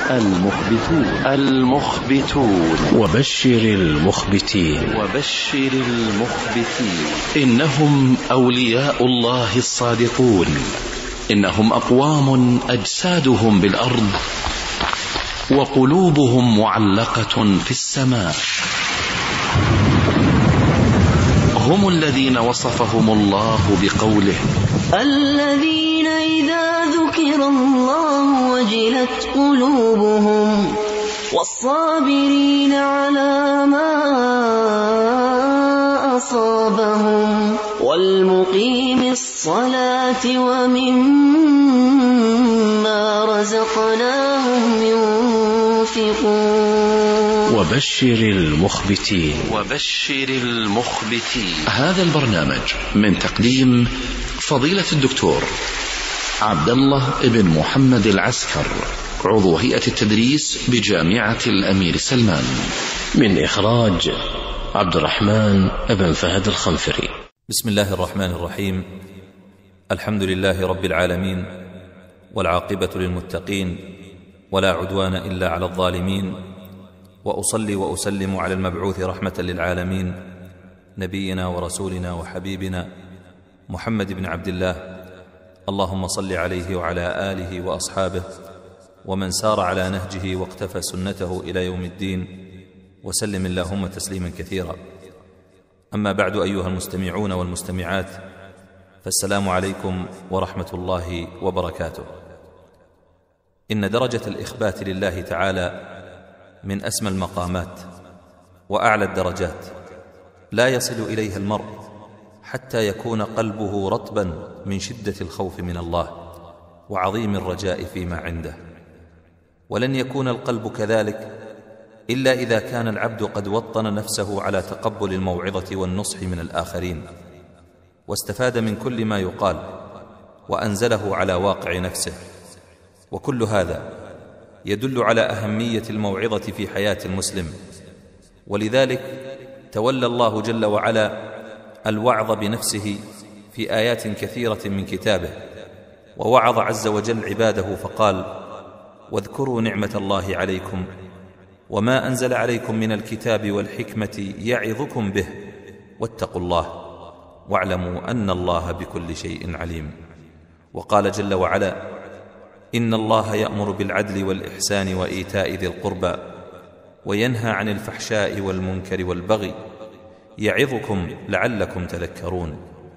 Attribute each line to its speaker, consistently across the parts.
Speaker 1: المخبتون.
Speaker 2: وبشر المخبتين.
Speaker 1: إنهم أولياء الله الصادقون، إنهم أقوام أجسادهم بالأرض وقلوبهم معلقة في السماء. هم الذين وصفهم الله بقوله:
Speaker 3: الذين إذا ذكر الله وجلت قلوبهم والصابرين على ما أصابهم والمقيم الصلاة ومما رزقناهم ينفقون.
Speaker 2: وبشر المخبتين.
Speaker 1: هذا البرنامج من تقديم فضيلة الدكتور عبد الله بن محمد العسكر، عضو هيئة التدريس بجامعة الأمير سلمان،
Speaker 2: من إخراج عبد الرحمن بن فهد الخنفري.
Speaker 4: بسم الله الرحمن الرحيم. الحمد لله رب العالمين، والعاقبة للمتقين، ولا عدوان إلا على الظالمين، وأصلي وأسلم على المبعوث رحمة للعالمين، نبينا ورسولنا وحبيبنا محمد بن عبد الله. اللهم صل عليه وعلى آله وأصحابه ومن سار على نهجه واقتفى سنته إلى يوم الدين، وسلم اللهم تسليما كثيرا. أما بعد، أيها المستمعون والمستمعات، فالسلام عليكم ورحمة الله وبركاته. إن درجة الإخبات لله تعالى من أسمى المقامات وأعلى الدرجات، لا يصل إليها المرء حتى يكون قلبه رطبا من شدة الخوف من الله وعظيم الرجاء فيما عنده. ولن يكون القلب كذلك إلا إذا كان العبد قد وطن نفسه على تقبل الموعظة والنصح من الآخرين، واستفاد من كل ما يقال وأنزله على واقع نفسه. وكل هذا يدل على أهمية الموعظة في حياة المسلم، ولذلك تولى الله جل وعلا الوعظ بنفسه في آيات كثيرة من كتابه، ووعظ عز وجل عباده فقال: واذكروا نعمة الله عليكم وما أنزل عليكم من الكتاب والحكمة يعظكم به واتقوا الله واعلموا أن الله بكل شيء عليم. وقال جل وعلا: إن الله يأمر بالعدل والإحسان وإيتاء ذي القربى وينهى عن الفحشاء والمنكر والبغي يعظكم لعلكم تذكرون.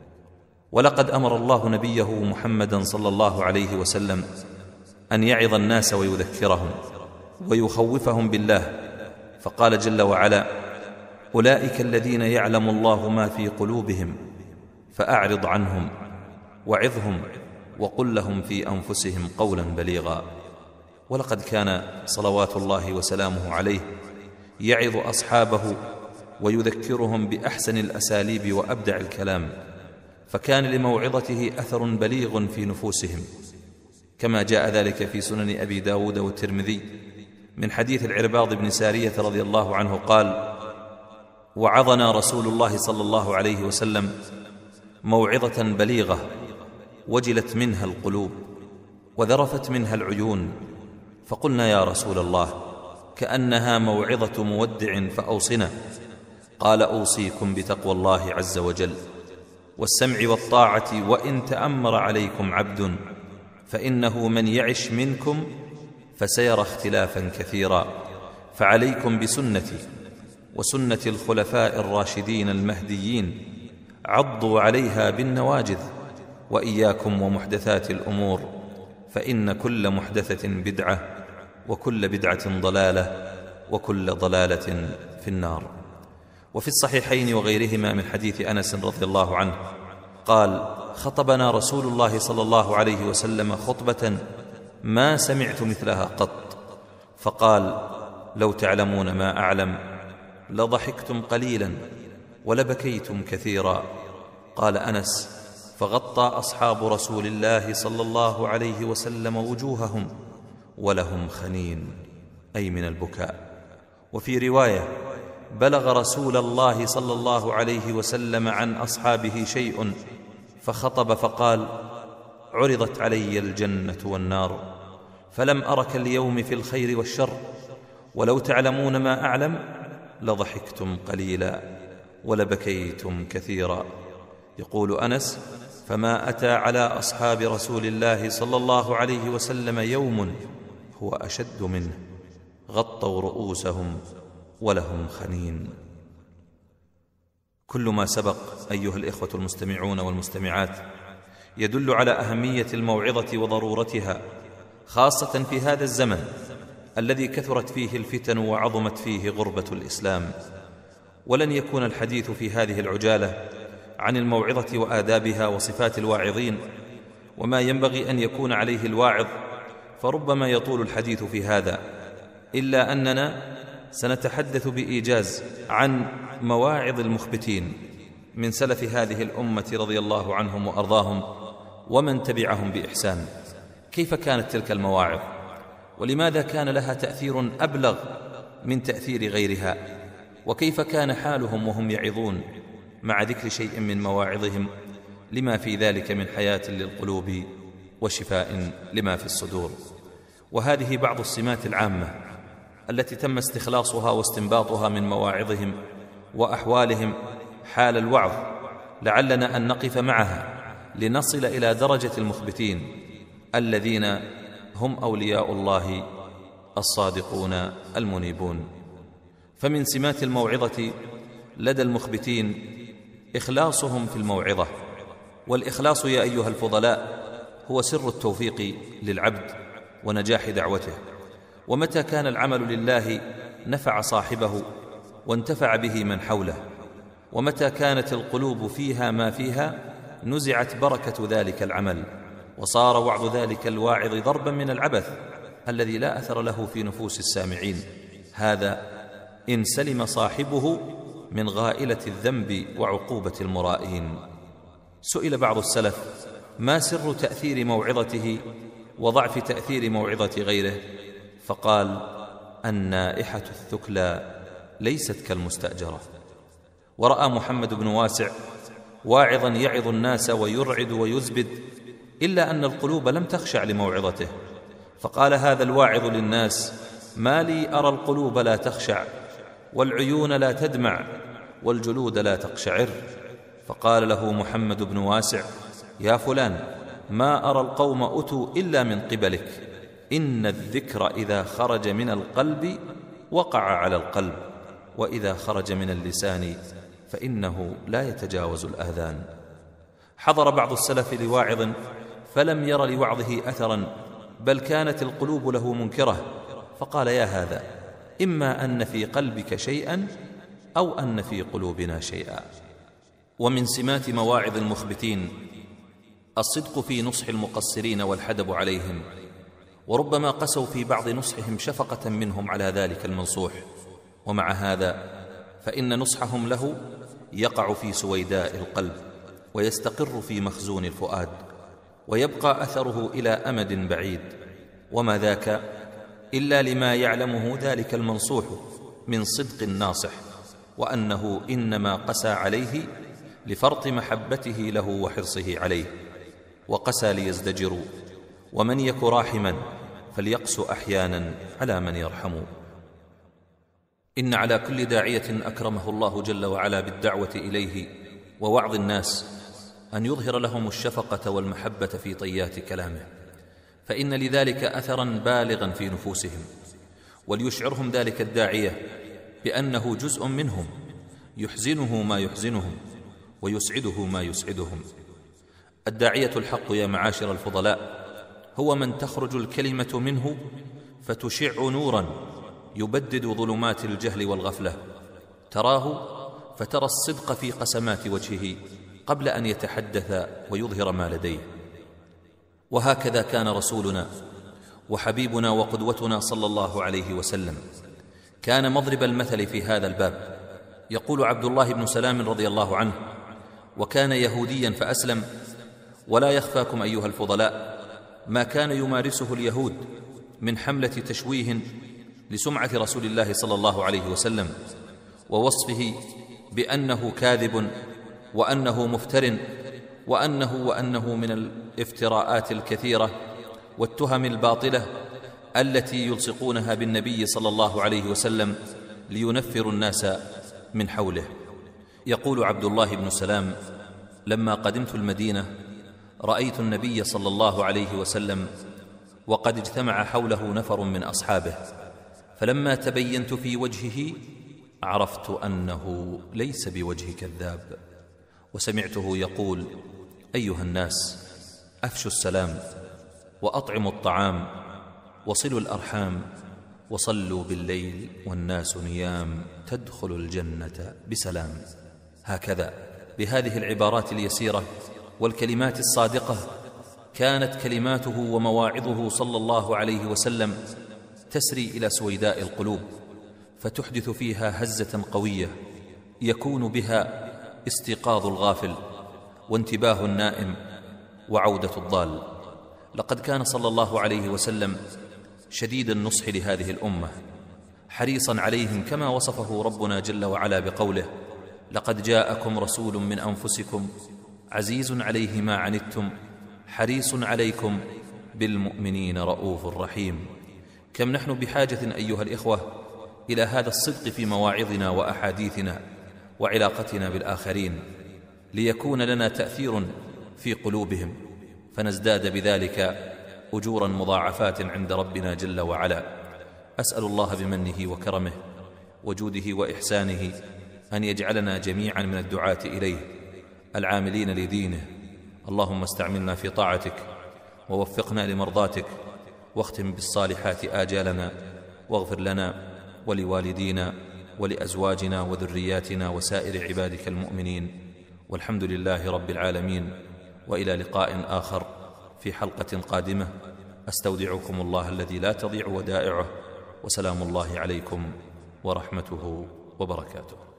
Speaker 4: ولقد أمر الله نبيه محمدا صلى الله عليه وسلم أن يعظ الناس ويذكرهم ويخوفهم بالله، فقال جل وعلا: أولئك الذين يعلم الله ما في قلوبهم فأعرض عنهم وعظهم وقل لهم في أنفسهم قولا بليغا. ولقد كان صلوات الله وسلامه عليه يعظ أصحابه ويذكرهم بأحسن الأساليب وأبدع الكلام، فكان لموعظته أثر بليغ في نفوسهم، كما جاء ذلك في سنن أبي داود والترمذي من حديث العرباض بن سارية رضي الله عنه قال: وعظنا رسول الله صلى الله عليه وسلم موعظة بليغة وجلت منها القلوب وذرفت منها العيون، فقلنا: يا رسول الله، كأنها موعظة مودع فأوصنا. قال: أوصيكم بتقوى الله عز وجل والسمع والطاعة وإن تأمر عليكم عبد، فإنه من يعش منكم فسيرى اختلافا كثيرا، فعليكم بسنتي وسنة الخلفاء الراشدين المهديين، عضوا عليها بالنواجذ، وإياكم ومحدثات الأمور، فإن كل محدثة بدعة وكل بدعة ضلالة وكل ضلالة في النار. وفي الصحيحين وغيرهما من حديث أنس رضي الله عنه قال: خطبنا رسول الله صلى الله عليه وسلم خطبة ما سمعت مثلها قط، فقال: لو تعلمون ما أعلم لضحكتم قليلا ولبكيتم كثيرا. قال أنس: فغطى أصحاب رسول الله صلى الله عليه وسلم وجوههم ولهم خنين، أي من البكاء. وفي رواية: بلغ رسول الله صلى الله عليه وسلم عن أصحابه شيء فخطب فقال: عرضت علي الجنة والنار فلم أرك اليوم في الخير والشر، ولو تعلمون ما أعلم لضحكتم قليلا ولبكيتم كثيرا. يقول أنس: فما أتى على أصحاب رسول الله صلى الله عليه وسلم يوم هو أشد منه، غطوا رؤوسهم ولهم خنين. كل ما سبق أيها الإخوة المستمعون والمستمعات يدل على أهمية الموعظة وضرورتها، خاصة في هذا الزمن الذي كثرت فيه الفتن وعظمت فيه غربة الإسلام. ولن يكون الحديث في هذه العجالة عن الموعظة وآدابها وصفات الواعظين وما ينبغي أن يكون عليه الواعظ، فربما يطول الحديث في هذا، إلا أننا سنتحدث بإيجاز عن مواعظ المخبتين من سلف هذه الأمة رضي الله عنهم وأرضاهم ومن تبعهم بإحسان. كيف كانت تلك المواعظ؟ ولماذا كان لها تأثير أبلغ من تأثير غيرها؟ وكيف كان حالهم وهم يعظون مع ذكر شيء من مواعظهم لما في ذلك من حياة للقلوب وشفاء لما في الصدور؟ وهذه بعض السمات العامة التي تم استخلاصها واستنباطها من مواعظهم وأحوالهم حال الوعظ، لعلنا أن نقف معها لنصل إلى درجة المخبتين الذين هم أولياء الله الصادقون المنيبون. فمن سمات الموعظة لدى المخبتين إخلاصهم في الموعظة، والإخلاص يا أيها الفضلاء هو سر التوفيق للعبد ونجاح دعوته. ومتى كان العمل لله نفع صاحبه وانتفع به من حوله، ومتى كانت القلوب فيها ما فيها نزعت بركة ذلك العمل، وصار وعظ ذلك الواعظ ضربا من العبث الذي لا أثر له في نفوس السامعين. هذا إن سلم صاحبه من غائلة الذنب وعقوبة المرائين. سئل بعض السلف: ما سر تأثير موعظته وضعف تأثير موعظة غيره؟ فقال: النائحة الثكلى ليست كالمستأجرة. ورأى محمد بن واسع واعظا يعظ الناس ويرعد ويزبد، إلا أن القلوب لم تخشع لموعظته، فقال هذا الواعظ للناس: ما لي أرى القلوب لا تخشع والعيون لا تدمع والجلود لا تقشعر. فقال له محمد بن واسع: يا فلان، ما أرى القوم أتوا إلا من قبلك، إن الذكر إذا خرج من القلب وقع على القلب، وإذا خرج من اللسان فإنه لا يتجاوز الآذان. حضر بعض السلف لواعظ فلم ير لوعظه أثرا، بل كانت القلوب له منكرة، فقال: يا هذا، إما أن في قلبك شيئا أو أن في قلوبنا شيئا. ومن سمات مواعظ المخبتين الصدق في نصح المقصرين والحدب عليهم، وربما قسوا في بعض نصحهم شفقة منهم على ذلك المنصوح، ومع هذا فإن نصحهم له يقع في سويداء القلب ويستقر في مخزون الفؤاد، ويبقى أثره إلى أمد بعيد، وما ذاك إلا لما يعلمه ذلك المنصوح من صدق الناصح، وأنه إنما قسى عليه لفرط محبته له وحرصه عليه، وقسى ليزدجروا، ومن يك راحما فليقس أحيانا على من يرحم. إن على كل داعية أكرمه الله جل وعلا بالدعوة إليه ووعظ الناس أن يظهر لهم الشفقة والمحبة في طيات كلامه، فإن لذلك أثرا بالغا في نفوسهم، وليشعرهم ذلك الداعية بأنه جزء منهم، يحزنه ما يحزنهم ويسعده ما يسعدهم. الداعية الحق يا معاشر الفضلاء هو من تخرج الكلمة منه فتشع نورا يبدد ظلمات الجهل والغفلة، تراه فترى الصدق في قسمات وجهه قبل أن يتحدث ويظهر ما لديه. وهكذا كان رسولنا وحبيبنا وقدوتنا صلى الله عليه وسلم، كان مضرب المثل في هذا الباب. يقول عبد الله بن سلام رضي الله عنه: وكان يهوديا فأسلم، ولا يخفاكم أيها الفضلاء ما كان يمارسه اليهود من حملة تشويه لسمعة رسول الله صلى الله عليه وسلم، ووصفه بأنه كاذب وأنه مفتر وأنه من الافتراءات الكثيرة والتهم الباطلة التي يلصقونها بالنبي صلى الله عليه وسلم لينفروا الناس من حوله. يقول عبد الله بن سلام: لما قدمت المدينة رأيت النبي صلى الله عليه وسلم وقد اجتمع حوله نفر من أصحابه، فلما تبينت في وجهه عرفت أنه ليس بوجه كذاب، وسمعته يقول: أيها الناس، أفشوا السلام وأطعموا الطعام وصلوا الأرحام وصلوا بالليل والناس نيام تدخلوا الجنة بسلام. هكذا بهذه العبارات اليسيرة والكلمات الصادقة كانت كلماته ومواعظه صلى الله عليه وسلم تسري إلى سويداء القلوب، فتحدث فيها هزة قوية يكون بها استيقاظ الغافل وانتباه النائم وعودة الضال. لقد كان صلى الله عليه وسلم شديد النصح لهذه الأمة، حريصا عليهم كما وصفه ربنا جل وعلا بقوله: لقد جاءكم رسول من أنفسكم عزيز عليه ما عنتم حريص عليكم بالمؤمنين رؤوف رحيم. كم نحن بحاجة أيها الإخوة إلى هذا الصدق في مواعظنا وأحاديثنا وعلاقتنا بالآخرين، ليكون لنا تأثير في قلوبهم، فنزداد بذلك أجورا مضاعفات عند ربنا جل وعلا. أسأل الله بمنه وكرمه وجوده وإحسانه أن يجعلنا جميعا من الدعاة إليه العاملين لدينه. اللهم استعملنا في طاعتك ووفقنا لمرضاتك، واختم بالصالحات آجالنا، واغفر لنا ولوالدينا ولأزواجنا وذرياتنا وسائر عبادك المؤمنين، والحمد لله رب العالمين. وإلى لقاء آخر في حلقة قادمة، أستودعكم الله الذي لا تضيع ودائعه، وسلام الله عليكم ورحمته وبركاته.